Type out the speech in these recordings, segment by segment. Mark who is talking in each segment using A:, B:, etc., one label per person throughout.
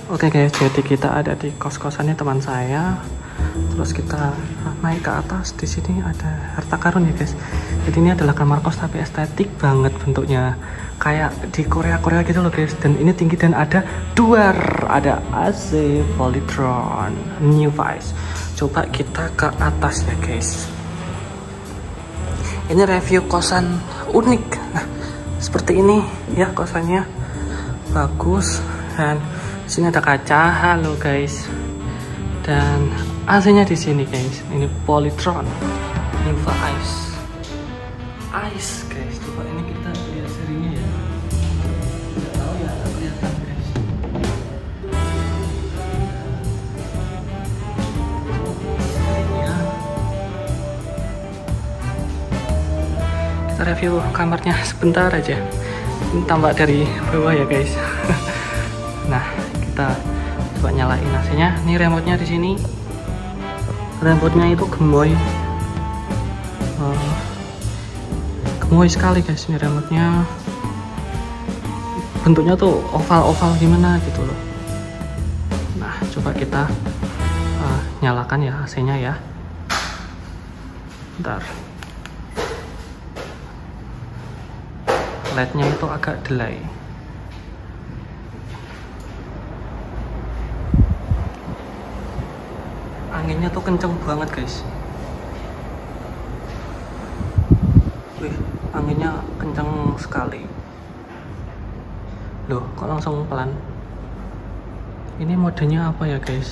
A: Oke guys, jadi kita ada di kos-kosannya teman saya. Terus kita naik ke atas. Di sini ada harta karun ya guys. Jadi ini adalah kamar kos tapi estetik banget bentuknya, kayak di Korea gitu loh guys. Dan ini tinggi dan ada duar, ada AC, Polytron, New Vice. Coba kita ke atas ya guys. Ini review kosan unik. Nah, seperti ini ya kosannya, bagus. Dan sini ada kaca, halo guys. Dan AC-nya di sini guys. Ini Polytron, Niva Ice guys. Coba ini kita lihat serinya ya. Nggak tahu ya, nggak kelihatan guys. Serinya. Kita review kamarnya sebentar aja. Ini tampak dari bawah ya guys. Nah, kita coba nyalain AC-nya. Ini remote-nya di sini. Remote-nya itu gemoy. Gemoy sekali guys ini remote-nya. Bentuknya tuh oval-oval gimana gitu loh. Nah, coba kita nyalakan ya AC-nya ya. Bentar. LED-nya itu agak delay. Anginnya tuh kenceng banget guys. Wih, anginnya kenceng sekali. Loh, kok langsung pelan? Ini modenya apa ya guys?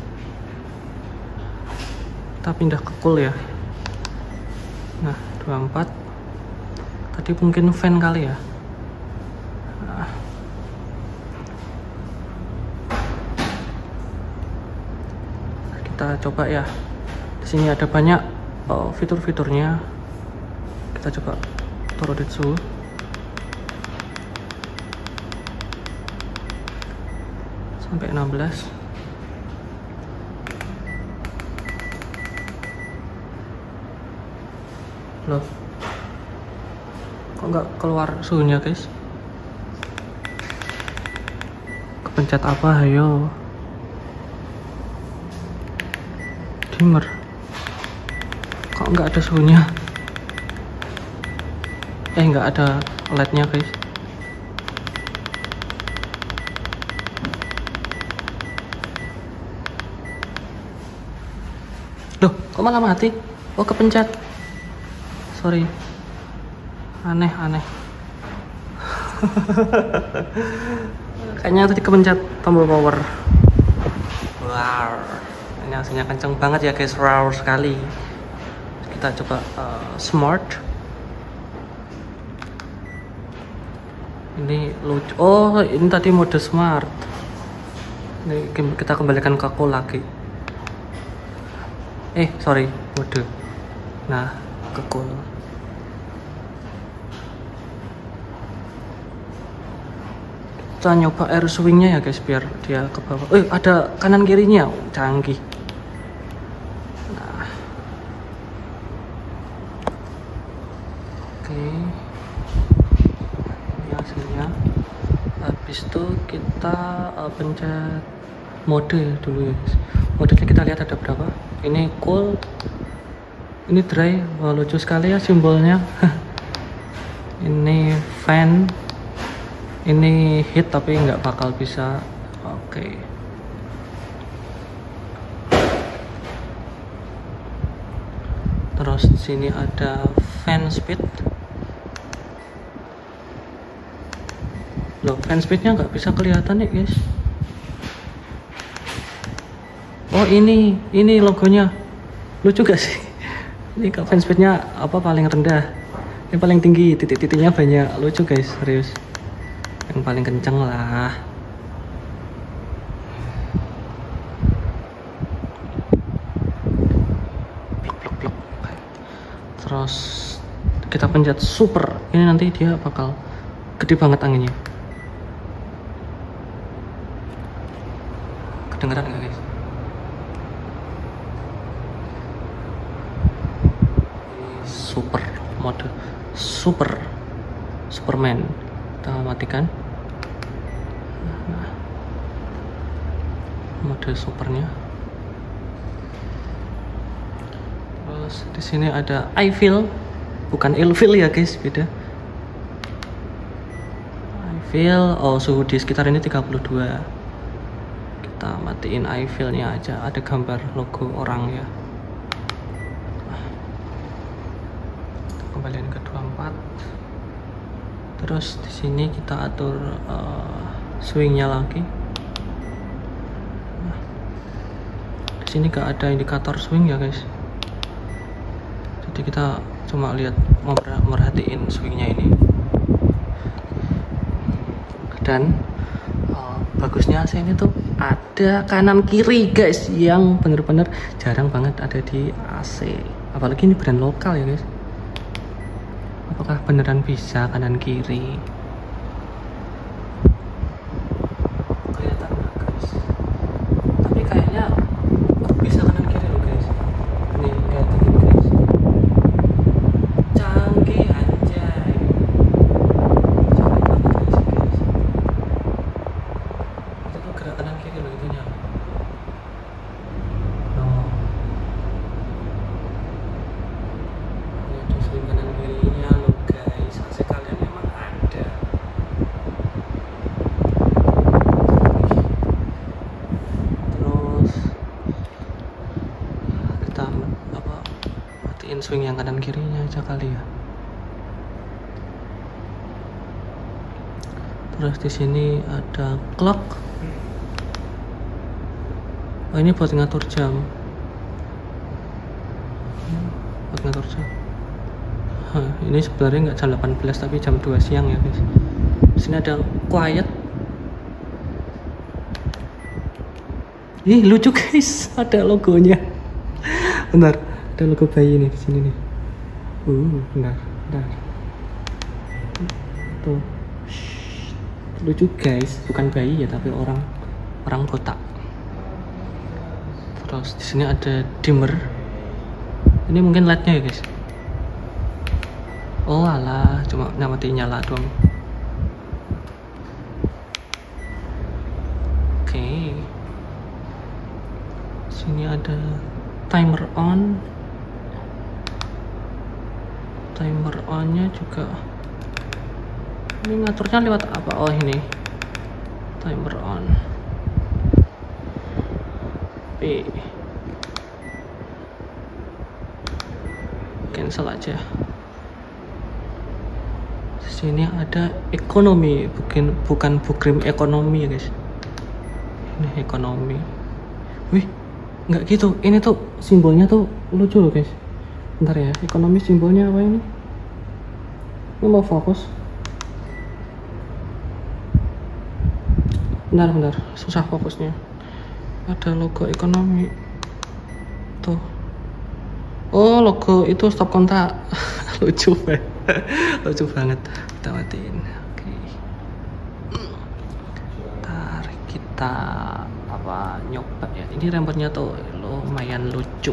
A: Kita pindah ke cool ya. Nah, 24. Tadi mungkin fan kali ya. Nah. Kita coba ya. Di sini ada banyak fitur-fiturnya. Kita coba turunin suhu. Sampai 16. Loh. Kok nggak keluar suhunya guys? Kepencet apa ayo? Dimmer. Kok nggak ada suhunya? Nggak ada LED-nya guys. Loh, kok malah mati? Oh, kepencet. Sorry. Aneh. Kayaknya tadi kepencet tombol power. Wow. Ini hasilnya kenceng banget ya guys, raw sekali. Kita coba smart. Ini lucu. Oh, ini tadi mode smart. Ini kita kembalikan ke cool lagi. Sorry, mode. Nah, ke cool. Kita nyoba air swingnya ya guys, biar dia ke bawah. Ada kanan kirinya, canggih. Nah, oke, ini hasilnya. Habis itu kita pencet mode dulu ya guys. Modenya kita lihat ada berapa. Ini cool, ini dry. Wah, lucu sekali ya simbolnya. Ini fan. Ini hit tapi nggak bakal bisa. Oke. Terus di sini ada fan speed. Loh, fan speednya nggak bisa kelihatan ya guys. Oh, ini logonya. Lucu gak sih? Ini fan speednya apa paling rendah? Ini paling tinggi, titik-titiknya banyak. Lucu guys, serius. Yang paling kenceng lah. Blok. Terus kita pencet super. Ini nanti dia bakal gede banget anginnya. Kedengeran nggak guys? Super mode Superman. Kita matikan. model supernya. Terus di sini ada iFeel, bukan ilfeel ya guys, beda. iFeel, oh suhu di sekitar ini 32. Kita matiin iFeel-nya aja, ada gambar logo orang ya. Kita kembaliin ke 24. Terus di sini kita atur swingnya lagi. Di sini gak ada indikator swing ya guys. Jadi kita cuma lihat, merhatiin swingnya ini. Dan bagusnya AC ini tuh ada kanan kiri guys, yang bener-bener jarang banget ada di AC. Apalagi ini brand lokal ya guys. Apakah beneran bisa kanan kiri? Kelihatan nggak guys? Tapi kayaknya bisa kanan kiri loh guys. Nih lihat ini guys. Canggih anjay. Canggih banget guys. Itu tuh gerak kanan kiri loh itunya. Kanan kirinya lo guys, AC kalian emang ada. Terus kita matiin swing yang kanan kirinya aja kali ya. Terus di sini ada clock. Oh, ini buat ngatur jam. Buat ngatur jam. Ini sebenarnya nggak jam 18 tapi jam 2 siang ya guys. Di sini ada quiet. Ih lucu guys, ada logonya. Bentar, ada logo bayi nih di sini nih. Bentar. Tuh. Lucu guys, bukan bayi ya tapi orang botak. Terus di sini ada dimmer. Ini mungkin LED-nya ya guys. Oh alah, cuma nyamatin nyala doang. Oke. Sini ada timer on. Timer on-nya juga. Ini ngaturnya lewat apa? Oh ini. Timer on. P. Cancel aja. Sini ada ekonomi, bukan bukrim ekonomi ya guys. Ini ekonomi. Wih, nggak gitu. Ini tuh simbolnya tuh lucu loh guys. Bentar ya, ekonomi simbolnya apa ini? Ini mau fokus. Bentar, susah fokusnya. Ada logo ekonomi. Tuh. Oh, logo itu stop kontak. Lucu banget. Lucu banget. Kita matiin. Oke. Ntar kita nyoba ya. Ini remote-nya tuh lumayan lucu.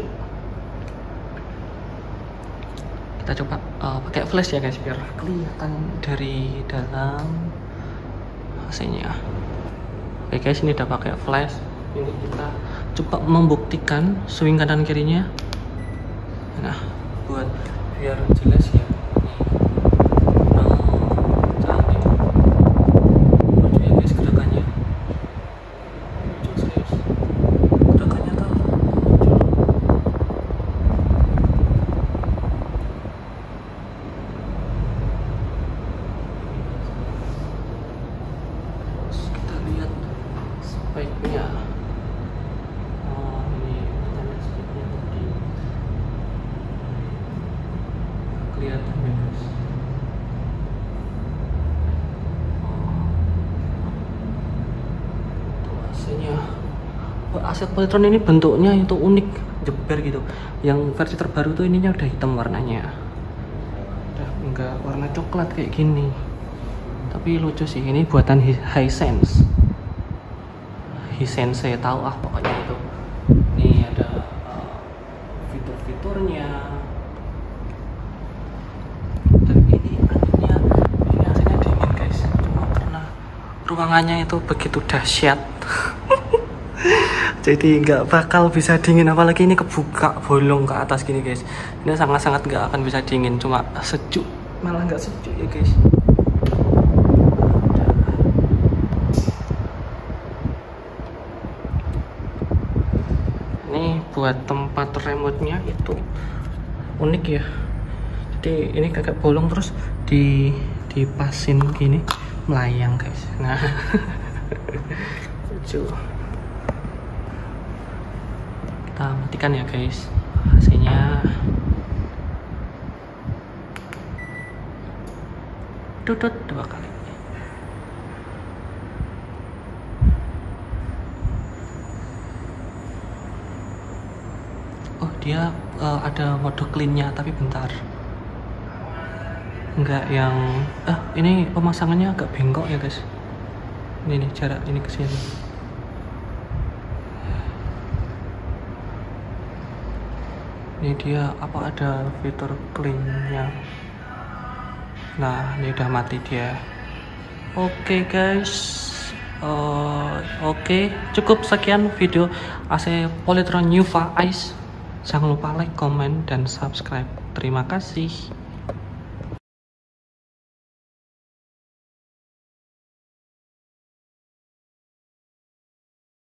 A: Kita coba pakai flash ya guys biar kelihatan dari dalam AC-nya. Oke guys, ini udah pakai flash. Ini kita coba membuktikan swing kanan kirinya. Nah, buat biar jelas ya. Baiknya ini tanda speednya tadi kelihatan ya guys. Tuh AC-nya. AC Polytron ini bentuknya itu unik, jeber gitu. Yang versi terbaru tuh ininya udah hitam warnanya, udah enggak warna coklat kayak gini. Tapi lucu sih, ini buatan Hisense. Hisense tahu pokoknya itu. Ini ada fitur-fiturnya. Dan ini aslinya dingin guys. Cuma karena ruangannya itu begitu dahsyat. Jadi nggak bakal bisa dingin, apalagi ini kebuka bolong ke atas gini guys. Ini sangat-sangat nggak akan bisa dingin, cuma sejuk, malah nggak sejuk ya guys. Ini buat tempat remote-nya itu unik ya. Jadi ini kagak bolong, terus dipasin gini melayang guys. Nah lucu. Kita matikan ya guys AC-nya. Tutut 2 kali. Oh dia ada mode clean-nya, tapi bentar, enggak yang ini pemasangannya agak bengkok ya guys. Ini nih jarak ini ke sini. Ini dia apa, ada fitur clean-nya. Nah ini udah mati dia. Oke guys, oke, cukup sekian video AC Polytron Nuva Ice. Jangan lupa like, comment, dan subscribe. Terima kasih.